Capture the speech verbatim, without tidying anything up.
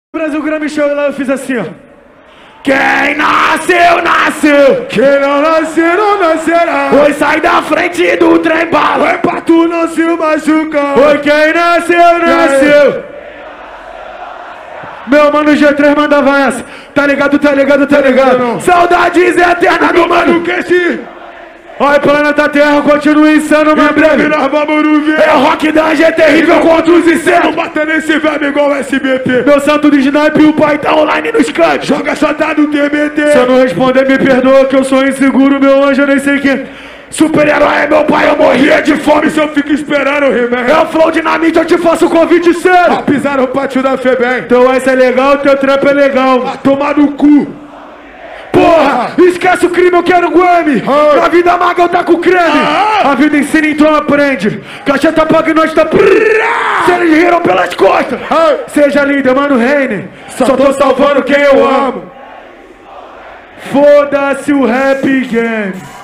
Brasil Grammy Show, lá eu fiz assim, ó. Quem nasceu, nasceu. Quem não nasceu, não nascerá. Oi, sai da frente do trem bala. Oi, pra tu não se machucar. Oi, quem nasceu, nasceu. Meu mano G três mandava essa. Tá ligado, tá ligado, tá ligado. Saudades eternas do mano Queixi. Olha, planeta Terra continua insano, mas breve nós vamos no ver. é rock da G terrível contra os Não insetos. bata nesse verbo igual S B T. Meu santo de snipe, o pai tá online no Skype. Joga só tá no T B T. Se eu não responder, me perdoa que eu sou inseguro, meu anjo, eu nem sei quem. Super-herói é meu pai, eu morria de fome. Se eu fico esperando o remédio. É o flow dinamite, eu te faço o convite sério. A pisar no pátio da Febem. Teu essa é legal, teu trap é legal. A tomar no cu. Porra, esquece o crime, eu quero Grammy. Ah. Na vida maga eu tá com creme. Ah. A vida ensina, então aprende. Caixa tá paga e nós tá... Se eles riram pelas costas. Ah. Seja linda, mano, Reine. Só tô salvando quem eu amo. Foda-se o rap game.